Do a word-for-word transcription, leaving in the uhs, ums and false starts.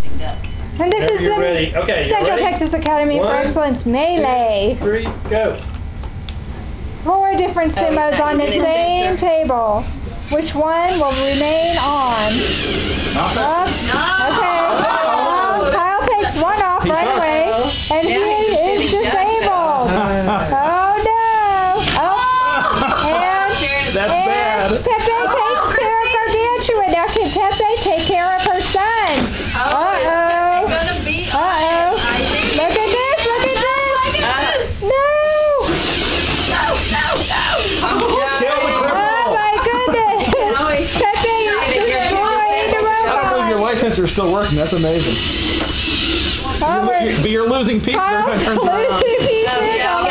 And this Whenever is you're the ready. Okay, you Central ready? Texas Academy One, for Excellence Melee. Two, three, go. Four different Oh, simmos is that on the using a same sensor? table. Which one will remain on? Not that. Up. Okay. Well, Kyle takes one off He's right up. away, and Yeah, he he's is sitting disabled. Oh no! Oh, and That's and bad. Pepe takes care of Gargantua. Now can Pepe take care of her son? Oh, Uh it's oh. gonna be Uh oh. I think. Look at this! Look at this! Uh, No! no, no, no. Oh, Kill the Oh cripple. my goodness! Now he's Pepe is trying to get destroying the I don't believe your robot. light sensor is still working. That's amazing. Oh, You're, we're you're, but you're losing pieces every time Kyle's it turns around. losing pieces. Oh, yeah. Oh